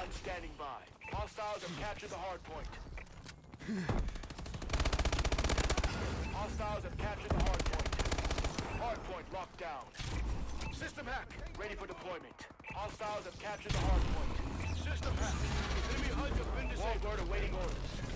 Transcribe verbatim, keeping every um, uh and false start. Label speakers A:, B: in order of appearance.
A: Recon standing by. Hostiles have captured the hard point. Hostiles have captured the hard point. Hard point locked down. System hack, ready for deployment. Hostiles have captured the hard point. System hack. Enemy H U D have been disabled. Warbird awaiting orders.